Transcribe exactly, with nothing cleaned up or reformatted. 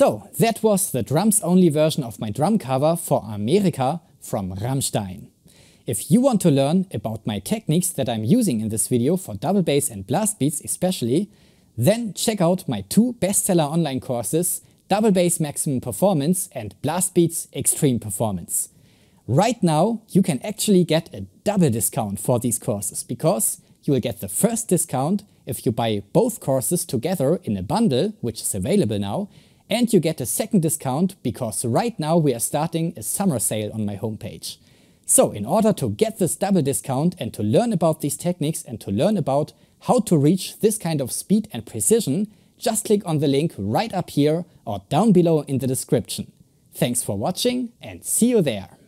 So, that was the drums-only version of my drum cover for America from Rammstein. If you want to learn about my techniques that I'm using in this video for double bass and blast beats especially, then check out my two bestseller online courses, Double Bass Maximum Performance and Blast Beats Extreme Performance. Right now you can actually get a double discount for these courses, because you will get the first discount if you buy both courses together in a bundle, which is available now, and you get a second discount because right now we are starting a summer sale on my homepage. So in order to get this double discount and to learn about these techniques and to learn about how to reach this kind of speed and precision, just click on the link right up here or down below in the description. Thanks for watching and see you there!